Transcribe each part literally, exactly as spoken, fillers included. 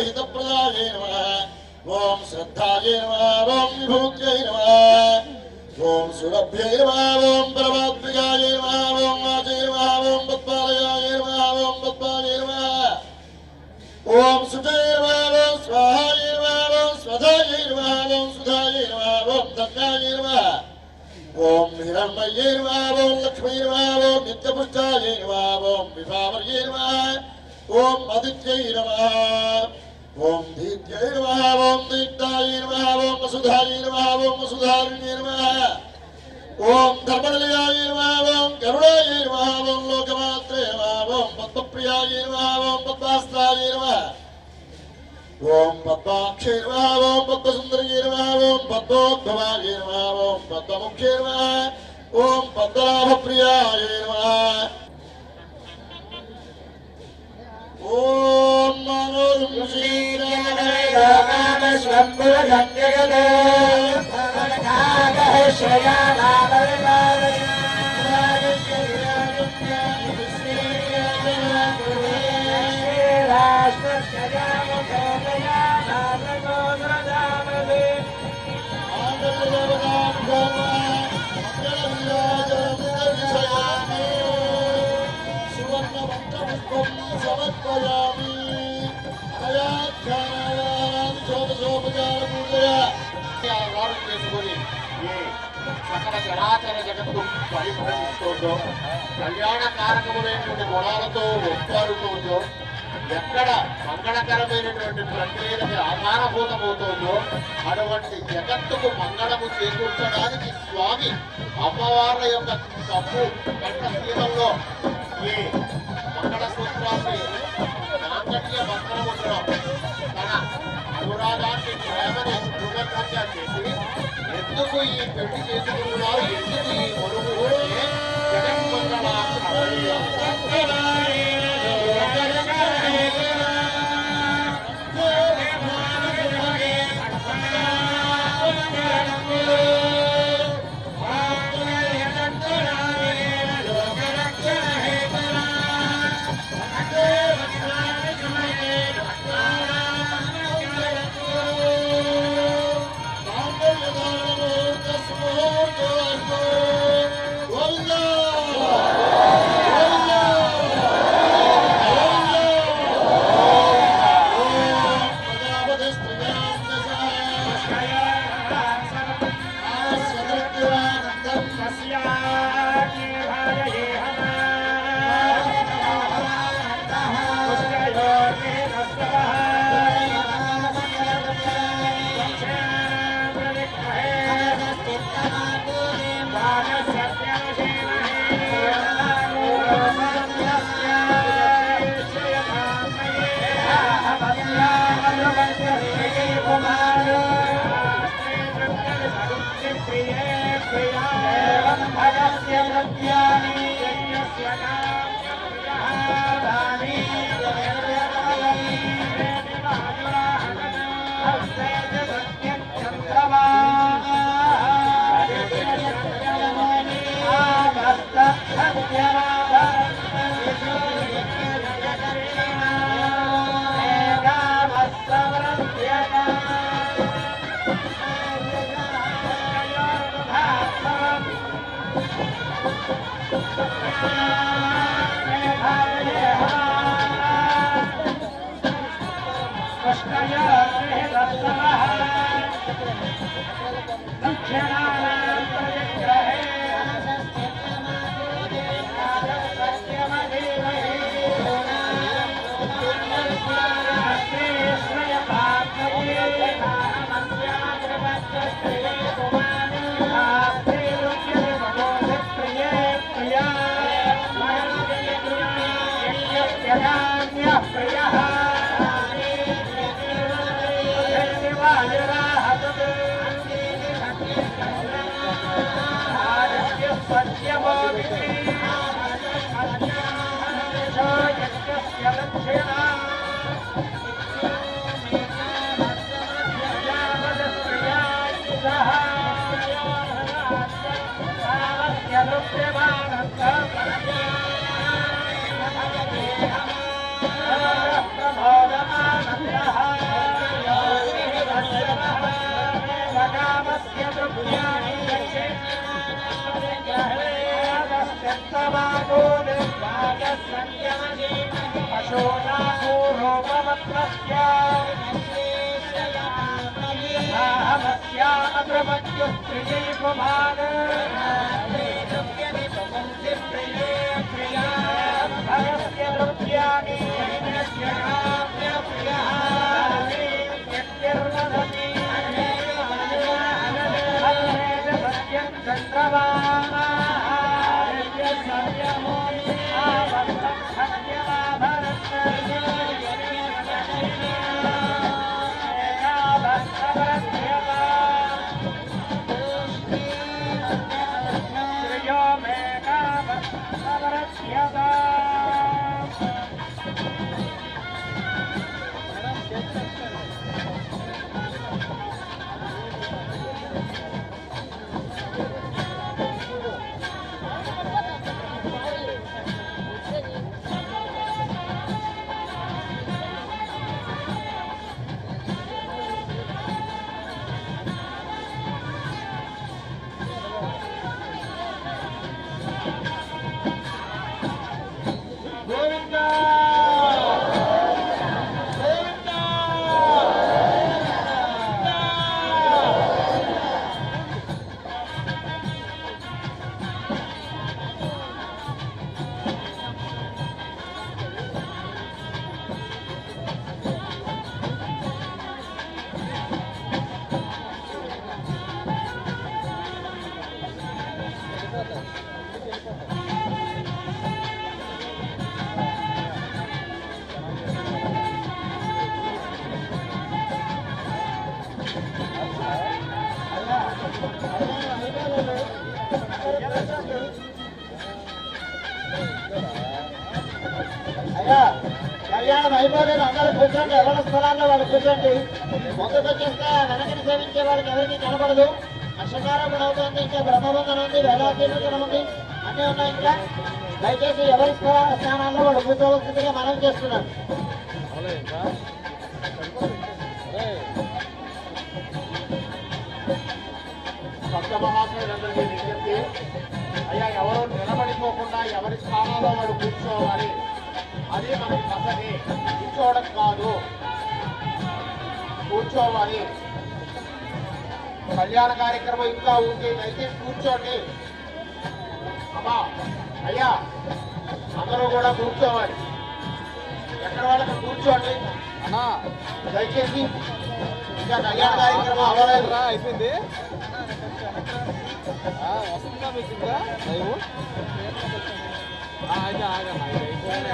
हितप्रदाय नमः ओम श्रद्धाय नमः ओम विभूत्यै नमः ओम सुरभ्यै नमः ओम परमात्मिकाय नमः ओम वाचै नमः ओम पद्मालयाय नमः ओम पद्माय नमः ओम सुजय नमः ओम स्वाहाय नमः ओम स्वधाय नमः ओम सुधाय नमः ओम तन्नाय नमः ओम हिरण्मये नमः ओम लक्ष्मी नमः ओम नित्यपुष्टाय नमः ओम विभावर्ये नमः ओम आदित्यै नमः ओम दीत्यै नमः ओम दीप्ताय नमः ओम वसुधाय नमः ओम वसुधारिण्ये नमः ओम धर्मनिलयाय नमः ओम करुणाय नमः ओम लोकमात्रे नमः ओम पद्मप्रियाय नमः ओम पद्मास्त्राय नमः ओम पद्माक्षे नमः ओम पद्मसुन्दर्ये नमः ओम पद्मोद्भवाय नमः ओम पद्ममुख्ये नमः ओम पद्मनाभप्रियाय नमः ओम नमो श्रीरामाय स्वम्भुजङ्गगते भवनागः श्रयामावरिमावरि సకల చరాచర జగత్తు పరిభ్రమిస్తోందో కళ్యాణ కారకములైనటువంటి గుణాలతో ఒప్పాడుతోందో ఎక్కడ మంగళకరమైనటువంటి ప్రక్రియలకి ఆధారభూతమవుతోందో అటువంటి జగత్తుకు మంగళము చేకూర్చడానికి స్వామి అమ్మవార్ల యొక్క తప్పు కంట సీమంలో ఈ మంగళ సూత్రాన్ని నాంగట్య మంత్రముద్రం తన అనురాగాన్ని ప్రేమని దృఢంగా చేసి ఎందుకు ఈ పెళ్లి చేసుకున్నారు ఎందుకు ఈ మరుగు జగన్మంగళ Namaha కళ్యాణం అయిపోలేదు. అందరూ కూర్చోండి, ఎవరి స్థలాల్లో వాళ్ళు కూర్చోండి. ముందుకు వచ్చేస్తే వెనకని సేవించే వాళ్ళకి ఎవరికి కనపడదు. అక్షకారోపణ అవుతుంది, ఇంకా బ్రహ్మబంధన ఉంది, వేదాతీర్వచనం ఉంది, అన్నీ ఉన్నాయి. ఇంకా దయచేసి ఎవరి స్థానాల్లో వాళ్ళు కూర్చోవలసిందిగా మనం చేస్తున్నాం. భక్త మహాశయులందరికీ విజ్ఞప్తి, అయ్యా ఎవరు నిలబడిపోకుండా ఎవరి స్థానాల్లో వాడు కూర్చోవాలి. అది మనకి పద్ధతి. కూర్చోవడం కాదు, కూర్చోవాలి. కళ్యాణ కార్యక్రమం ఇంకా ఉంది, దయచేసి కూర్చోండి. అమ్మా అయ్యా అందరూ కూడా కూర్చోవాలి. ఎక్కడ వాళ్ళకి కూర్చోండి దయచేసి. ఇంకా కళ్యాణ కార్యక్రమం అవ్వలేదు, అయిపోయింది. వస్తుందా మీకు ఇంకా లైవ్? అయితే ఆగమ్మా, ఇది అయిపోయింది.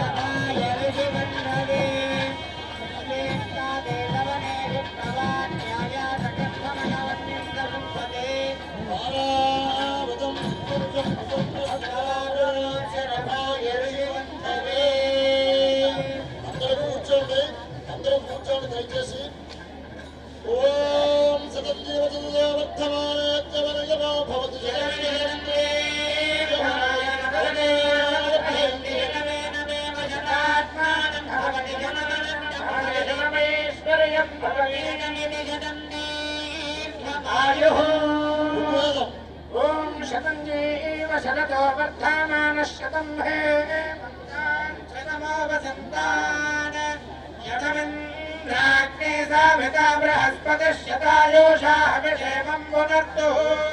అందరూ కూర్చోండి, అందరూ కూర్చోండి దయచేసి. ఓం సతం జీవజల్య వర్ధమానో భవతి ఓం శతం జీవ శరతో వర్ధమాన శతం హే శతమో వసంతాన్ శతమింద్రాగ్నే సావితా బృహస్పతి శతాయోషాభిషేమం పునర్తు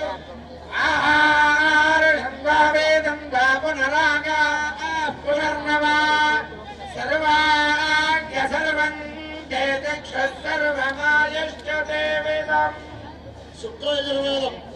ఆహారం వేదం గా పునరాగా పునర్నవా సర్వాణ్య సర్వం చేతక్ష సర్వమాయశ్చ దేవేదం శుక్రయజుర్వేదం